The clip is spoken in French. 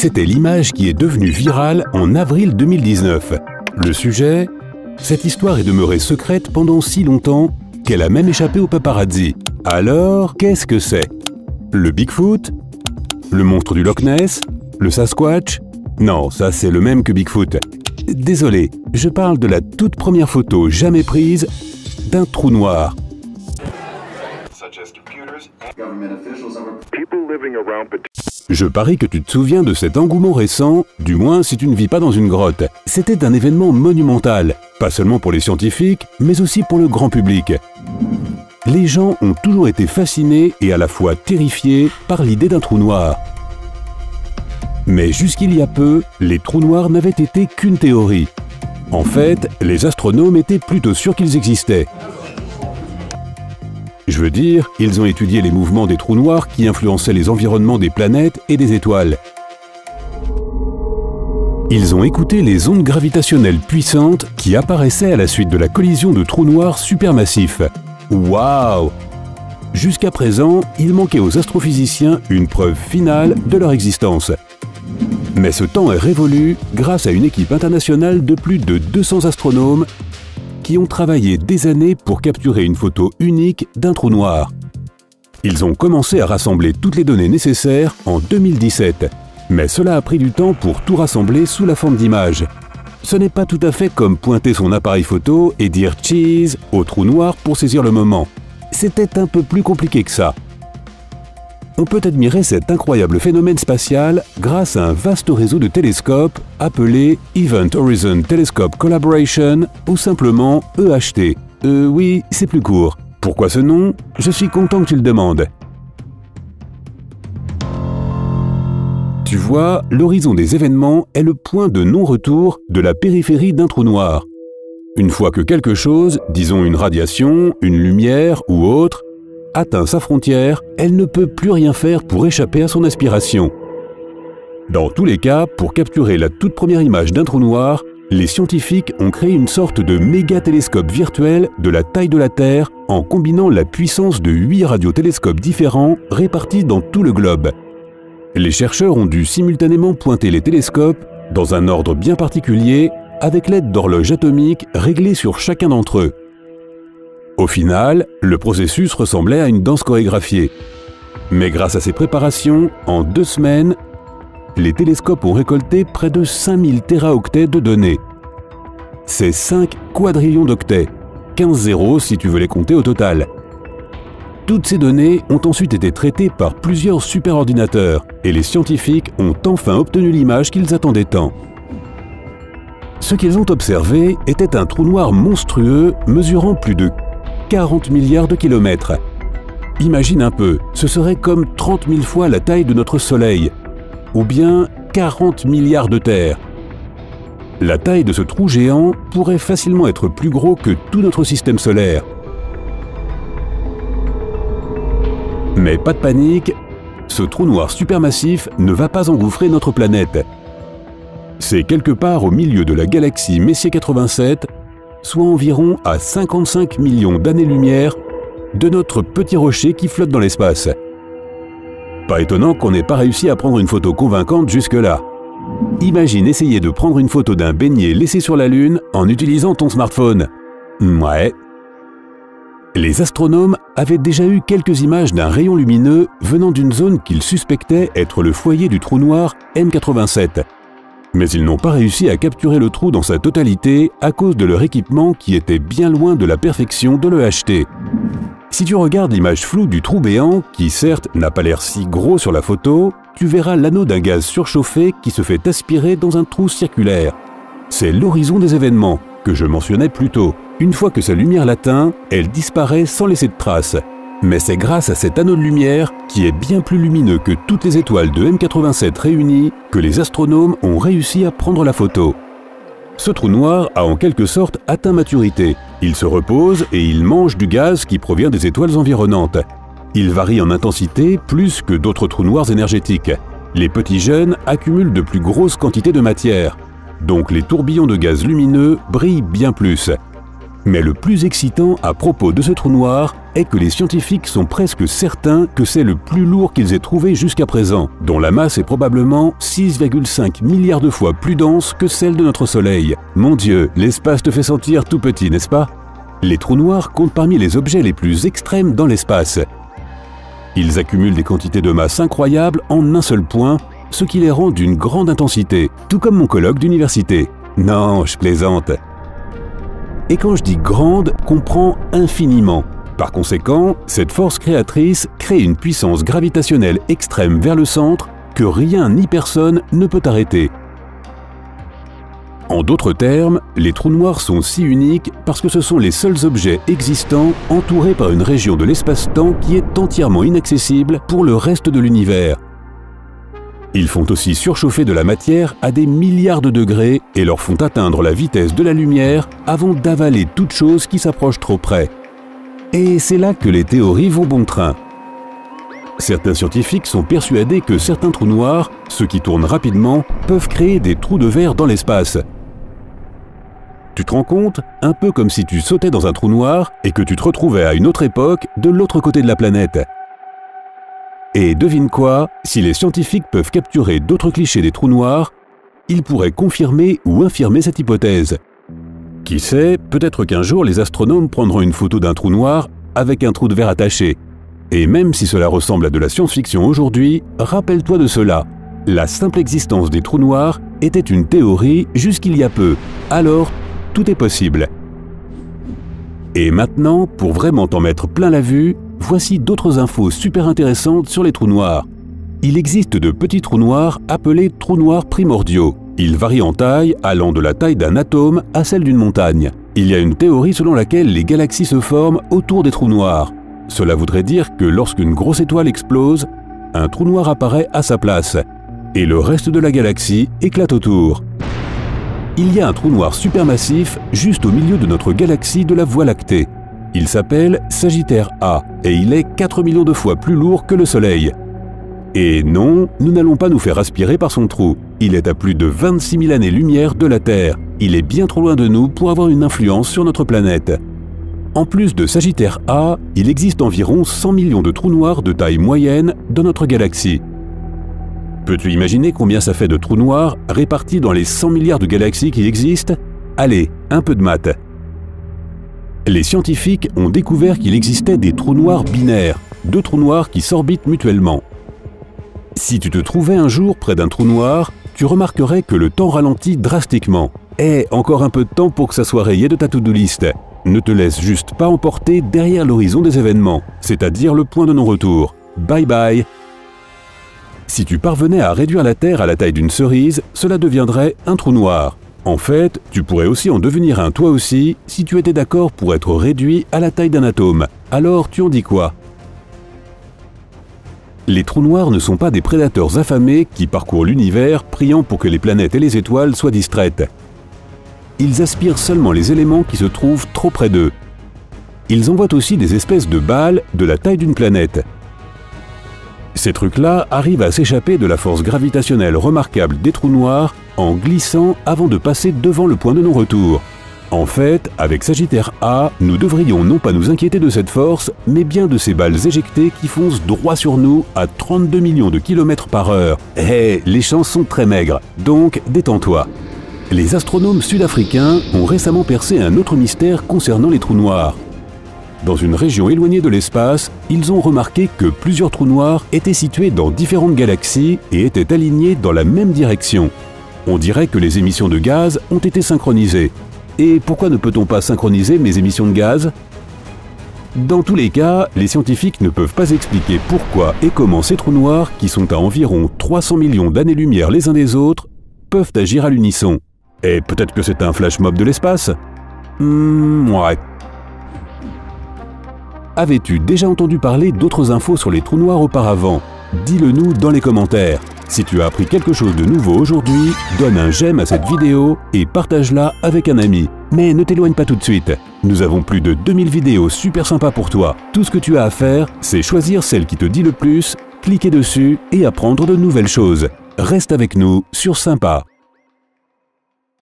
C'était l'image qui est devenue virale en avril 2019. Le sujet? Cette histoire est demeurée secrète pendant si longtemps qu'elle a même échappé aux paparazzi. Alors, qu'est-ce que c'est? Le Bigfoot? Le monstre du Loch Ness? Le Sasquatch? Non, ça c'est le même que Bigfoot. Désolé, je parle de la toute première photo jamais prise d'un trou noir. Je parie que tu te souviens de cet engouement récent, du moins si tu ne vis pas dans une grotte. C'était un événement monumental, pas seulement pour les scientifiques, mais aussi pour le grand public. Les gens ont toujours été fascinés et à la fois terrifiés par l'idée d'un trou noir. Mais jusqu'il y a peu, les trous noirs n'avaient été qu'une théorie. En fait, les astronomes étaient plutôt sûrs qu'ils existaient. Je veux dire, ils ont étudié les mouvements des trous noirs qui influençaient les environnements des planètes et des étoiles. Ils ont écouté les ondes gravitationnelles puissantes qui apparaissaient à la suite de la collision de trous noirs supermassifs. Waouh! Jusqu'à présent, il manquait aux astrophysiciens une preuve finale de leur existence. Mais ce temps est révolu grâce à une équipe internationale de plus de 200 astronomes qui ont travaillé des années pour capturer une photo unique d'un trou noir. Ils ont commencé à rassembler toutes les données nécessaires en 2017, mais cela a pris du temps pour tout rassembler sous la forme d'images. Ce n'est pas tout à fait comme pointer son appareil photo et dire « cheese » au trou noir pour saisir le moment. C'était un peu plus compliqué que ça. On peut admirer cet incroyable phénomène spatial grâce à un vaste réseau de télescopes appelé Event Horizon Telescope Collaboration ou simplement EHT. Oui, c'est plus court. Pourquoi ce nom? Je suis content que tu le demandes. Tu vois, l'horizon des événements est le point de non-retour de la périphérie d'un trou noir. Une fois que quelque chose, disons une radiation, une lumière ou autre, atteint sa frontière, elle ne peut plus rien faire pour échapper à son aspiration. Dans tous les cas, pour capturer la toute première image d'un trou noir, les scientifiques ont créé une sorte de méga-télescope virtuel de la taille de la Terre en combinant la puissance de 8 radiotélescopes différents répartis dans tout le globe. Les chercheurs ont dû simultanément pointer les télescopes dans un ordre bien particulier avec l'aide d'horloges atomiques réglées sur chacun d'entre eux. Au final, le processus ressemblait à une danse chorégraphiée. Mais grâce à ces préparations, en 2 semaines, les télescopes ont récolté près de 5000 téraoctets de données. C'est 5 quadrillions d'octets, 15 zéros si tu veux les compter au total. Toutes ces données ont ensuite été traitées par plusieurs superordinateurs et les scientifiques ont enfin obtenu l'image qu'ils attendaient tant. Ce qu'ils ont observé était un trou noir monstrueux mesurant plus de 40 milliards de kilomètres. Imagine un peu, ce serait comme 30 000 fois la taille de notre Soleil, ou bien 40 milliards de terres. La taille de ce trou géant pourrait facilement être plus gros que tout notre système solaire. Mais pas de panique, ce trou noir supermassif ne va pas engouffrer notre planète. C'est quelque part au milieu de la galaxie Messier 87, soit environ à 55 millions d'années-lumière de notre petit rocher qui flotte dans l'espace. Pas étonnant qu'on n'ait pas réussi à prendre une photo convaincante jusque-là. Imagine essayer de prendre une photo d'un beignet laissé sur la Lune en utilisant ton smartphone. Ouais. Les astronomes avaient déjà eu quelques images d'un rayon lumineux venant d'une zone qu'ils suspectaient être le foyer du trou noir M87. Mais ils n'ont pas réussi à capturer le trou dans sa totalité à cause de leur équipement qui était bien loin de la perfection de l'EHT. Si tu regardes l'image floue du trou béant, qui certes n'a pas l'air si gros sur la photo, tu verras l'anneau d'un gaz surchauffé qui se fait aspirer dans un trou circulaire. C'est l'horizon des événements, que je mentionnais plus tôt. Une fois que sa lumière l'atteint, elle disparaît sans laisser de traces. Mais c'est grâce à cet anneau de lumière, qui est bien plus lumineux que toutes les étoiles de M87 réunies, que les astronomes ont réussi à prendre la photo. Ce trou noir a en quelque sorte atteint maturité. Il se repose et il mange du gaz qui provient des étoiles environnantes. Il varie en intensité plus que d'autres trous noirs énergétiques. Les petits jeunes accumulent de plus grosses quantités de matière. Donc les tourbillons de gaz lumineux brillent bien plus. Mais le plus excitant à propos de ce trou noir est que les scientifiques sont presque certains que c'est le plus lourd qu'ils aient trouvé jusqu'à présent, dont la masse est probablement 6,5 milliards de fois plus dense que celle de notre Soleil. Mon Dieu, l'espace te fait sentir tout petit, n'est-ce pas? Les trous noirs comptent parmi les objets les plus extrêmes dans l'espace. Ils accumulent des quantités de masse incroyables en un seul point, ce qui les rend d'une grande intensité, tout comme mon colloque d'université. Non, je plaisante. Et quand je dis grande, comprends infiniment. Par conséquent, cette force créatrice crée une puissance gravitationnelle extrême vers le centre que rien ni personne ne peut arrêter. En d'autres termes, les trous noirs sont si uniques parce que ce sont les seuls objets existants entourés par une région de l'espace-temps qui est entièrement inaccessible pour le reste de l'univers. Ils font aussi surchauffer de la matière à des milliards de degrés et leur font atteindre la vitesse de la lumière avant d'avaler toute chose qui s'approche trop près. Et c'est là que les théories vont bon train. Certains scientifiques sont persuadés que certains trous noirs, ceux qui tournent rapidement, peuvent créer des trous de verre dans l'espace. Tu te rends compte? Un peu comme si tu sautais dans un trou noir et que tu te retrouvais à une autre époque de l'autre côté de la planète. Et devine quoi? Si les scientifiques peuvent capturer d'autres clichés des trous noirs, ils pourraient confirmer ou infirmer cette hypothèse. Qui sait, peut-être qu'un jour les astronomes prendront une photo d'un trou noir avec un trou de verre attaché. Et même si cela ressemble à de la science-fiction aujourd'hui, rappelle-toi de cela. La simple existence des trous noirs était une théorie jusqu'il y a peu. Alors, tout est possible. Et maintenant, pour vraiment t'en mettre plein la vue, voici d'autres infos super intéressantes sur les trous noirs. Il existe de petits trous noirs appelés trous noirs primordiaux. Ils varient en taille, allant de la taille d'un atome à celle d'une montagne. Il y a une théorie selon laquelle les galaxies se forment autour des trous noirs. Cela voudrait dire que lorsqu'une grosse étoile explose, un trou noir apparaît à sa place, et le reste de la galaxie éclate autour. Il y a un trou noir supermassif juste au milieu de notre galaxie de la Voie lactée. Il s'appelle Sagittaire A, et il est 4 millions de fois plus lourd que le Soleil. Et non, nous n'allons pas nous faire aspirer par son trou. Il est à plus de 26 000 années-lumière de la Terre. Il est bien trop loin de nous pour avoir une influence sur notre planète. En plus de Sagittaire A, il existe environ 100 millions de trous noirs de taille moyenne dans notre galaxie. Peux-tu imaginer combien ça fait de trous noirs répartis dans les 100 milliards de galaxies qui existent? Allez, un peu de maths. Les scientifiques ont découvert qu'il existait des trous noirs binaires, deux trous noirs qui s'orbitent mutuellement. Si tu te trouvais un jour près d'un trou noir, tu remarquerais que le temps ralentit drastiquement. Et encore un peu de temps pour que ça soit rayé de ta to-do list. Ne te laisse juste pas emporter derrière l'horizon des événements, c'est-à-dire le point de non-retour. Bye bye. Si tu parvenais à réduire la Terre à la taille d'une cerise, cela deviendrait un trou noir. En fait, tu pourrais aussi en devenir un toi aussi si tu étais d'accord pour être réduit à la taille d'un atome. Alors tu en dis quoi? Les trous noirs ne sont pas des prédateurs affamés qui parcourent l'univers priant pour que les planètes et les étoiles soient distraites. Ils aspirent seulement les éléments qui se trouvent trop près d'eux. Ils envoient aussi des espèces de balles de la taille d'une planète. Ces trucs-là arrivent à s'échapper de la force gravitationnelle remarquable des trous noirs en glissant avant de passer devant le point de non-retour. En fait, avec Sagittaire A, nous devrions non pas nous inquiéter de cette force, mais bien de ces balles éjectées qui foncent droit sur nous à 32 millions de kilomètres par heure. Eh, les chances sont très maigres, donc détends-toi. Les astronomes sud-africains ont récemment percé un autre mystère concernant les trous noirs. Dans une région éloignée de l'espace, ils ont remarqué que plusieurs trous noirs étaient situés dans différentes galaxies et étaient alignés dans la même direction. On dirait que les émissions de gaz ont été synchronisées. Et pourquoi ne peut-on pas synchroniser mes émissions de gaz? Dans tous les cas, les scientifiques ne peuvent pas expliquer pourquoi et comment ces trous noirs, qui sont à environ 300 millions d'années-lumière les uns des autres, peuvent agir à l'unisson. Et peut-être que c'est un flash mob de l'espace? Ouais. Avais-tu déjà entendu parler d'autres infos sur les trous noirs auparavant? Dis-le nous dans les commentaires. Si tu as appris quelque chose de nouveau aujourd'hui, donne un j'aime à cette vidéo et partage-la avec un ami. Mais ne t'éloigne pas tout de suite. Nous avons plus de 2000 vidéos super sympas pour toi. Tout ce que tu as à faire, c'est choisir celle qui te dit le plus, cliquer dessus et apprendre de nouvelles choses. Reste avec nous sur Sympa.